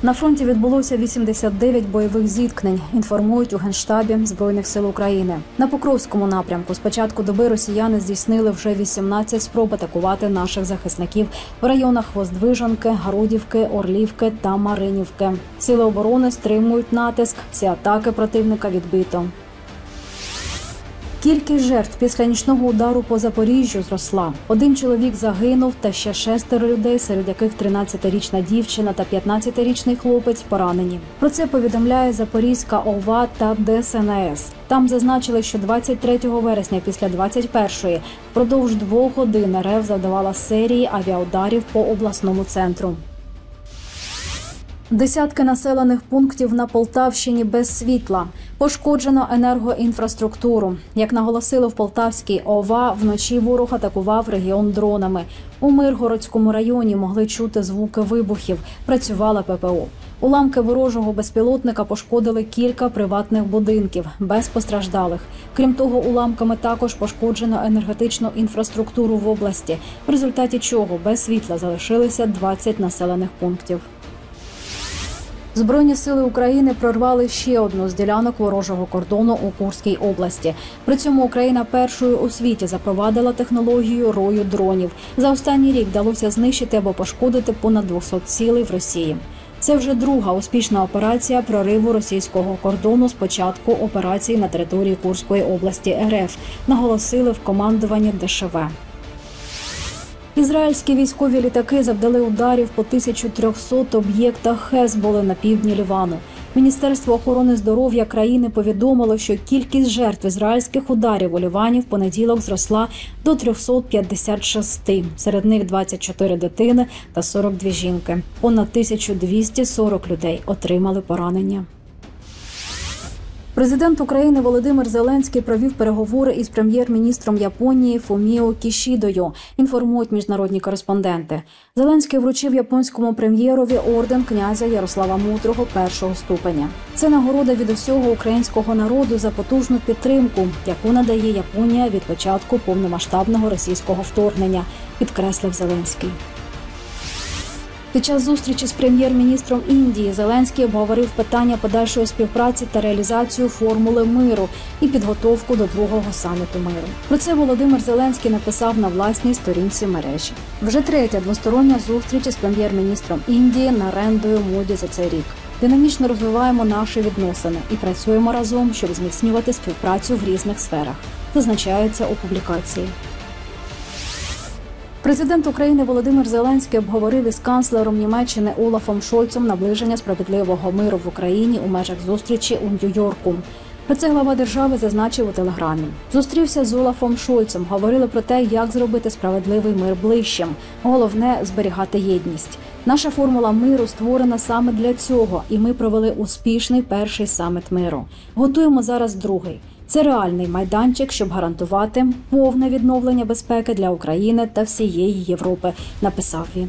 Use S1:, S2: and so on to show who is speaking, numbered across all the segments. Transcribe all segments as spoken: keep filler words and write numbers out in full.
S1: На фронті відбулося вісімдесят дев'ять бойових зіткнень, інформують у Генштабі Збройних сил України. На Покровському напрямку з початку доби росіяни здійснили вже вісімнадцять спроб атакувати наших захисників в районах Воздвиженки, Грудівки, Орлівки та Маринівки. Сили оборони стримують натиск, всі атаки противника відбито. Кількість жертв після нічного удару по Запоріжжю зросла. Один чоловік загинув та ще шестеро людей, серед яких тринадцятирічна дівчина та п'ятнадцятирічний хлопець поранені. Про це повідомляє Запорізька ОВА та ДСНС. Там зазначили, що двадцять третього вересня після двадцять першої впродовж двох годин РФ завдавала серії авіаударів по обласному центру. Десятки населених пунктів на Полтавщині без світла. Пошкоджено енергоінфраструктуру. Як наголосили в Полтавській ОВА, вночі ворог атакував регіон дронами. У Миргородському районі могли чути звуки вибухів. Працювала ППО. Уламки ворожого безпілотника пошкодили кілька приватних будинків, без постраждалих. Крім того, уламками також пошкоджено енергетичну інфраструктуру в області, в результаті чого без світла залишилися двадцять населених пунктів. Збройні сили України прорвали ще одну з ділянок ворожого кордону у Курській області. При цьому Україна першою у світі запровадила технологію рою дронів. За останній рік вдалося знищити або пошкодити понад двісті цілей в Росії. Це вже друга успішна операція прориву російського кордону з початку операції на території Курської області РФ, наголосили в командуванні ДШВ. Ізраїльські військові літаки завдали ударів по тисячі триста об'єктах Хезболи на півдні Лівану. Міністерство охорони здоров'я країни повідомило, що кількість жертв ізраїльських ударів у Лівані в понеділок зросла до триста п'ятдесят шість. Серед них двадцять чотири дитини та сорок дві жінки. Понад тисяча двісті сорок людей отримали поранення. Президент України Володимир Зеленський провів переговори із прем'єр-міністром Японії Фуміо Кішідою, інформують міжнародні кореспонденти. Зеленський вручив японському прем'єрові орден князя Ярослава Мудрого першого ступеня. Це нагорода від усього українського народу за потужну підтримку, яку надає Японія від початку повномасштабного російського вторгнення, підкреслив Зеленський. Під час зустрічі з прем'єр-міністром Індії Зеленський обговорив питання подальшої співпраці та реалізацію формули миру і підготовку до другого саміту миру. Про це Володимир Зеленський написав на власній сторінці мережі. Вже третя двостороння зустріч із прем'єр-міністром Індії Нарендрою Моді за цей рік. Динамічно розвиваємо наші відносини і працюємо разом, щоб зміцнювати співпрацю в різних сферах, зазначається у публікації. Президент України Володимир Зеленський обговорив із канцлером Німеччини Олафом Шольцем наближення справедливого миру в Україні у межах зустрічі у Нью-Йорку. Про це глава держави зазначив у телеграмі. Зустрівся з Олафом Шольцем, говорили про те, як зробити справедливий мир ближчим. Головне – зберігати єдність. Наша формула миру створена саме для цього, і ми провели успішний перший саміт миру. Готуємо зараз другий. Це реальний майданчик, щоб гарантувати повне відновлення безпеки для України та всієї Європи, написав він.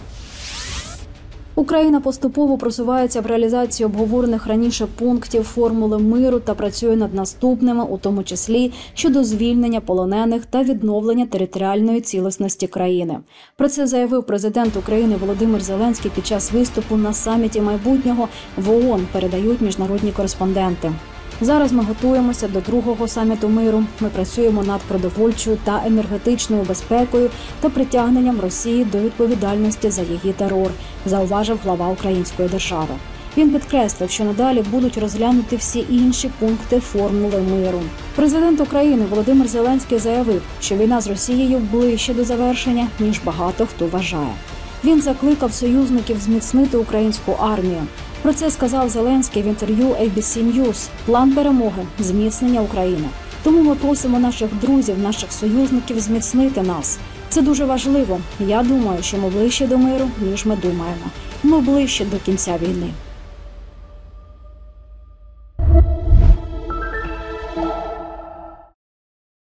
S1: Україна поступово просувається в реалізації обговорених раніше пунктів формули миру та працює над наступними, у тому числі щодо звільнення полонених та відновлення територіальної цілісності країни. Про це заявив президент України Володимир Зеленський під час виступу на саміті майбутнього в ООН, передають міжнародні кореспонденти. Зараз ми готуємося до другого саміту миру. Ми працюємо над продовольчою та енергетичною безпекою та притягненням Росії до відповідальності за її терор, зауважив глава української держави. Він підкреслив, що надалі будуть розглянути всі інші пункти формули миру. Президент України Володимир Зеленський заявив, що війна з Росією ближче до завершення, ніж багато хто вважає. Він закликав союзників зміцнити українську армію. Про це сказав Зеленський в інтерв'ю ей бі сі News. План перемоги – зміцнення України. Тому ми просимо наших друзів, наших союзників зміцнити нас. Це дуже важливо. Я думаю, що ми ближче до миру, ніж ми думаємо. Ми ближче до кінця війни.